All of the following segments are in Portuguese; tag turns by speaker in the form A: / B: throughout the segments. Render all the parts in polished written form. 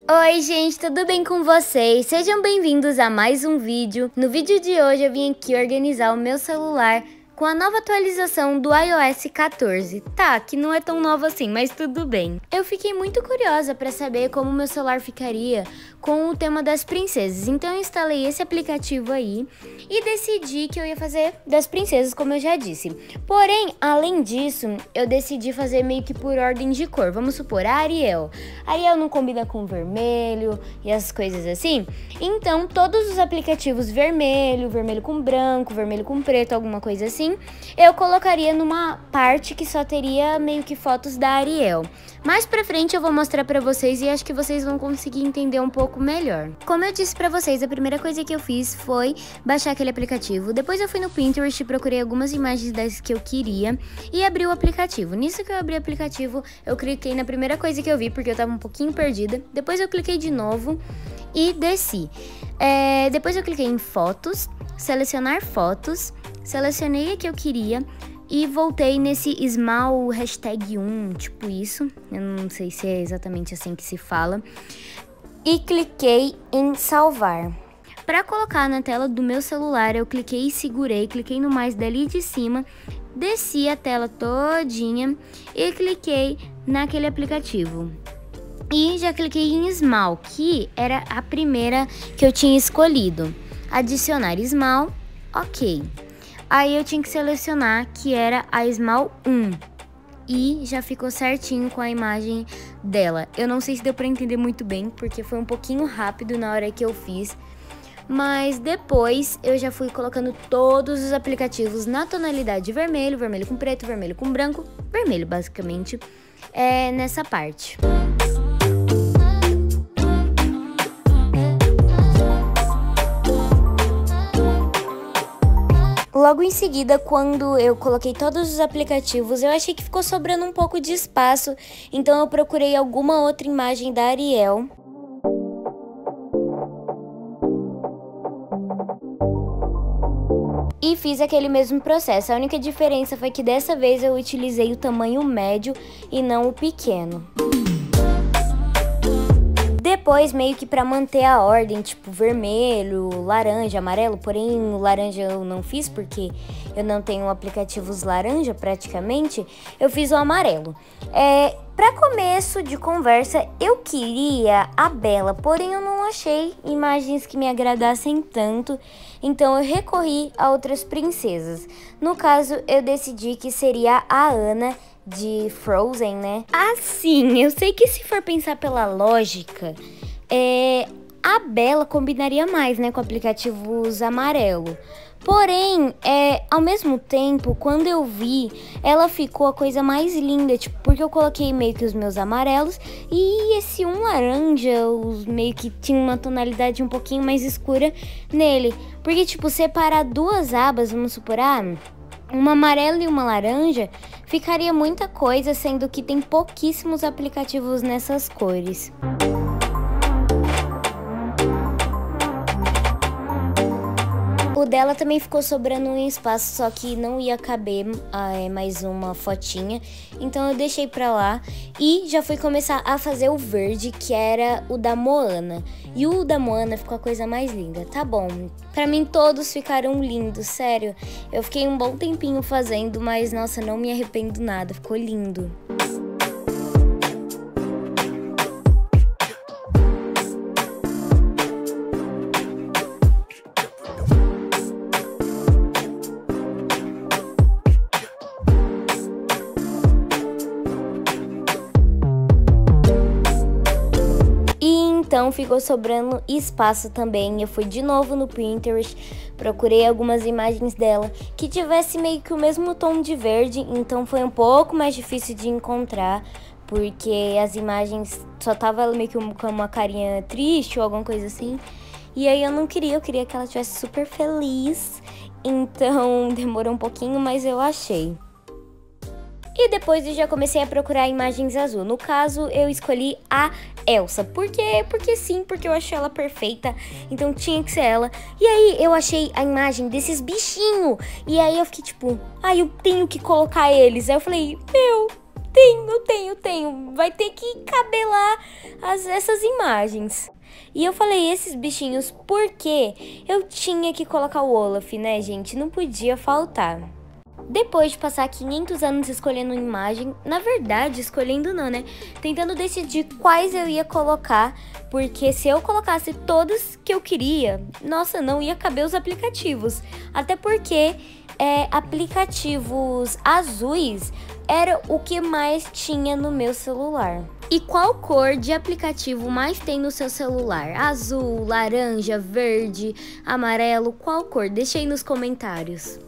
A: Oi gente, tudo bem com vocês? Sejam bem-vindos a mais um vídeo. No vídeo de hoje eu vim aqui organizar o meu celular com a nova atualização do iOS 14. Tá, que não é tão nova assim, mas tudo bem. Eu fiquei muito curiosa para saber como meu celular ficaria com o tema das princesas, então eu instalei esse aplicativo aí e decidi que eu ia fazer das princesas, como eu já disse. Porém, além disso, eu decidi fazer meio que por ordem de cor. Vamos supor, a Ariel. A Ariel não combina com vermelho e essas coisas assim. Então, todos os aplicativos vermelho, vermelho com branco, vermelho com preto, alguma coisa assim, eu colocaria numa parte que só teria meio que fotos da Ariel. Mais pra frente eu vou mostrar pra vocês e acho que vocês vão conseguir entender um pouco melhor. Como eu disse pra vocês, a primeira coisa que eu fiz foi baixar aquele aplicativo. Depois eu fui no Pinterest e procurei algumas imagens das que eu queria e abri o aplicativo. Nisso que eu abri o aplicativo, eu cliquei na primeira coisa que eu vi, porque eu tava um pouquinho perdida. Depois eu cliquei de novo e desci. Depois eu cliquei em fotos, selecionar fotos, selecionei a que eu queria e voltei nesse Small #1, tipo isso. Eu não sei se é exatamente assim que se fala. E cliquei em salvar. Para colocar na tela do meu celular, eu cliquei e segurei, cliquei no mais dali de cima, desci a tela todinha e cliquei naquele aplicativo. E já cliquei em Small, que era a primeira que eu tinha escolhido. Adicionar Small, ok. Aí eu tinha que selecionar que era a Small 1 e já ficou certinho com a imagem dela. Eu não sei se deu pra entender muito bem, porque foi um pouquinho rápido na hora que eu fiz. Mas depois eu já fui colocando todos os aplicativos na tonalidade vermelho, vermelho com preto, vermelho com branco, vermelho basicamente, nessa parte. Logo em seguida, quando eu coloquei todos os aplicativos, eu achei que ficou sobrando um pouco de espaço, então eu procurei alguma outra imagem da Ariel. E fiz aquele mesmo processo. A única diferença foi que dessa vez eu utilizei o tamanho médio e não o pequeno. Depois, meio que pra manter a ordem, tipo vermelho, laranja, amarelo, porém o laranja eu não fiz porque eu não tenho aplicativos laranja praticamente, eu fiz o amarelo. Pra começo de conversa, eu queria a Bella, porém eu não achei imagens que me agradassem tanto, então eu recorri a outras princesas. No caso, eu decidi que seria a Anna de Frozen, né? Assim, eu sei que se for pensar pela lógica, a Bella combinaria mais, né, com aplicativos amarelo. Porém, ao mesmo tempo, quando eu vi, ela ficou a coisa mais linda, tipo, porque eu coloquei meio que os meus amarelos e esse um laranja, meio que tinha uma tonalidade um pouquinho mais escura nele. Porque, tipo, separar duas abas, vamos supor, uma amarela e uma laranja, ficaria muita coisa, sendo que tem pouquíssimos aplicativos nessas cores. O dela também ficou sobrando um espaço, só que não ia caber mais uma fotinha, então eu deixei pra lá e já fui começar a fazer o verde, que era o da Moana. E o da Moana ficou a coisa mais linda, tá bom? Pra mim todos ficaram lindos, sério. Eu fiquei um bom tempinho fazendo, mas nossa, não me arrependo nada, ficou lindo. Então ficou sobrando espaço também. Eu fui de novo no Pinterest, procurei algumas imagens dela que tivesse meio que o mesmo tom de verde, então foi um pouco mais difícil de encontrar, porque as imagens só tava meio que com uma carinha triste ou alguma coisa assim. E aí eu queria que ela estivesse super feliz, então demorou um pouquinho, mas eu achei. E depois eu já comecei a procurar imagens azul. No caso, eu escolhi a Elsa. Por quê? Porque sim, porque eu achei ela perfeita. Então tinha que ser ela. E aí eu achei a imagem desses bichinhos. E aí eu fiquei tipo, eu tenho que colocar eles. Aí eu falei, tenho. Vai ter que caber lá essas imagens. E eu falei esses bichinhos porque eu tinha que colocar o Olaf, né, gente? Não podia faltar. Depois de passar 500 anos escolhendo uma imagem, na verdade, escolhendo não, né? Tentando decidir quais eu ia colocar, porque se eu colocasse todas que eu queria, nossa, não ia caber os aplicativos. Até porque aplicativos azuis era o que mais tinha no meu celular. E qual cor de aplicativo mais tem no seu celular? Azul, laranja, verde, amarelo, qual cor? Deixa aí nos comentários.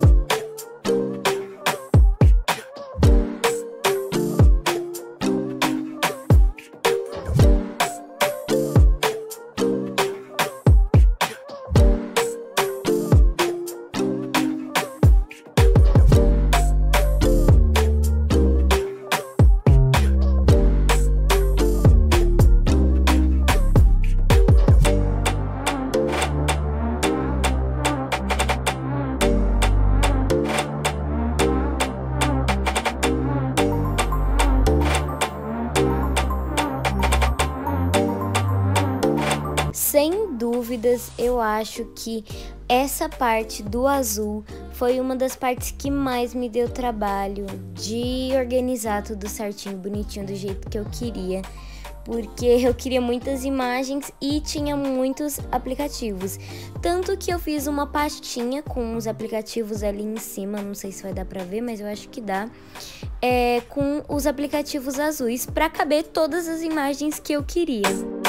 A: Sem dúvidas, eu acho que essa parte do azul foi uma das partes que mais me deu trabalho de organizar tudo certinho, bonitinho, do jeito que eu queria. Porque eu queria muitas imagens e tinha muitos aplicativos. Tanto que eu fiz uma pastinha com os aplicativos ali em cima, não sei se vai dar pra ver, mas eu acho que dá. Com os aplicativos azuis pra caber todas as imagens que eu queria.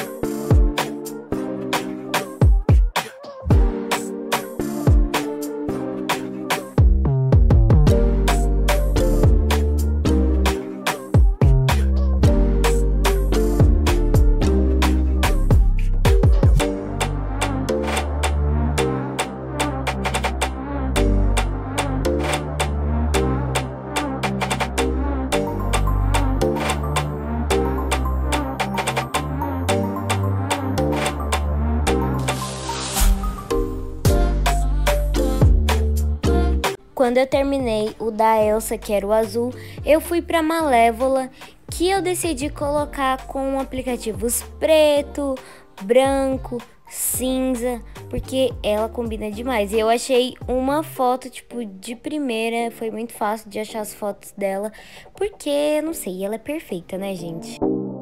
A: Quando eu terminei o da Elsa, que era o azul, eu fui para Malévola, que eu decidi colocar com aplicativos preto, branco, cinza, porque ela combina demais. E eu achei uma foto, tipo, de primeira, foi muito fácil de achar as fotos dela, porque, não sei, ela é perfeita, né, gente?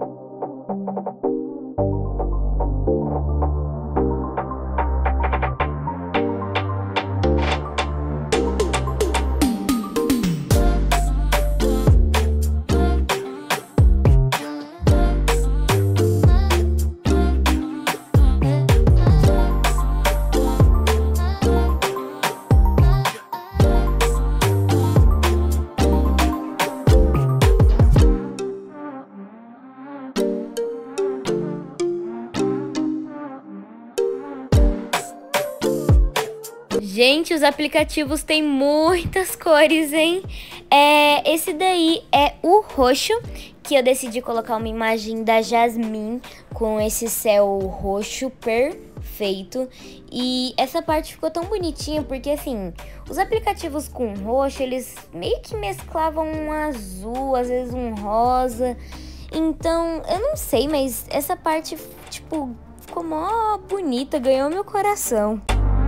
A: Gente, os aplicativos têm muitas cores, hein? Esse daí é o roxo, que eu decidi colocar uma imagem da Jasmine com esse céu roxo perfeito. E essa parte ficou tão bonitinha porque, assim, os aplicativos com roxo, eles meio que mesclavam um azul, às vezes um rosa. Então, eu não sei, mas essa parte, tipo, ficou mó bonita, ganhou meu coração.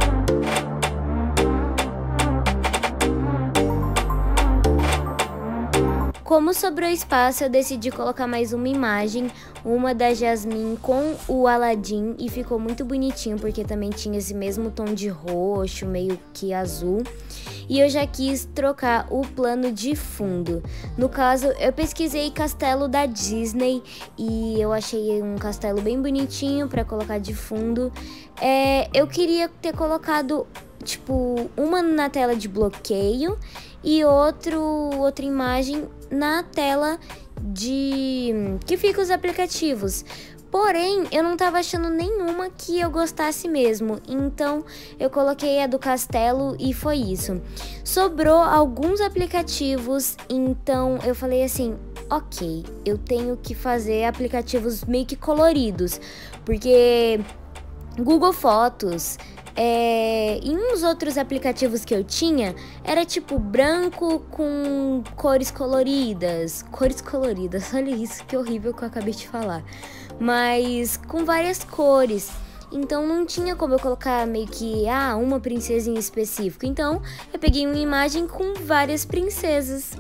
A: Como sobrou espaço, eu decidi colocar mais uma imagem, uma da Jasmine com o Aladdin, e ficou muito bonitinho porque também tinha esse mesmo tom de roxo, meio que azul. E eu já quis trocar o plano de fundo. No caso, eu pesquisei castelo da Disney e eu achei um castelo bem bonitinho para colocar de fundo. Eu queria ter colocado, tipo, uma na tela de bloqueio e outra imagem na tela que fica os aplicativos. Porém, eu não tava achando nenhuma que eu gostasse mesmo, então eu coloquei a do castelo e foi isso. Sobrou alguns aplicativos, então eu falei assim, ok, eu tenho que fazer aplicativos meio que coloridos, porque Google Fotos, Em uns outros aplicativos que eu tinha, era tipo branco com cores coloridas. Cores coloridas, olha isso, que horrível que eu acabei de falar. Mas com várias cores. Então não tinha como eu colocar meio que uma princesa em específico. Então eu peguei uma imagem com várias princesas.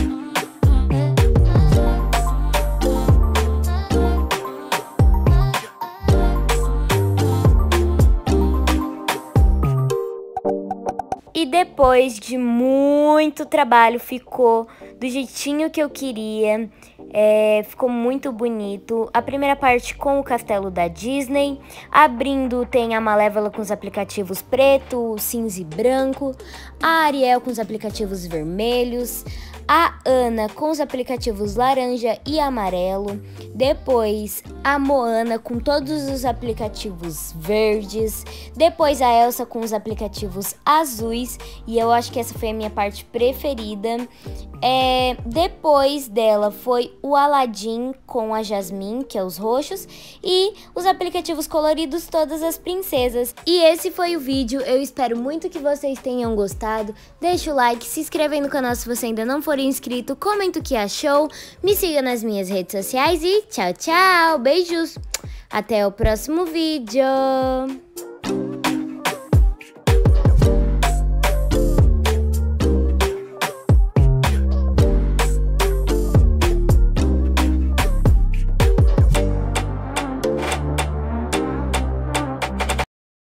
A: E depois de muito trabalho ficou do jeitinho que eu queria, ficou muito bonito. A primeira parte com o castelo da Disney, abrindo tem a Malévola com os aplicativos preto, cinza e branco, a Ariel com os aplicativos vermelhos, a Ana com os aplicativos laranja e amarelo, depois a Moana com todos os aplicativos verdes, depois a Elsa com os aplicativos azuis, e eu acho que essa foi a minha parte preferida. Depois dela foi o Aladdin com a Jasmine, que é os roxos, e os aplicativos coloridos, todas as princesas. E esse foi o vídeo, eu espero muito que vocês tenham gostado. Deixa o like, se inscreve aí no canal se você ainda não for inscrito, comenta o que achou, me siga nas minhas redes sociais e tchau, tchau, beijos! Até o próximo vídeo!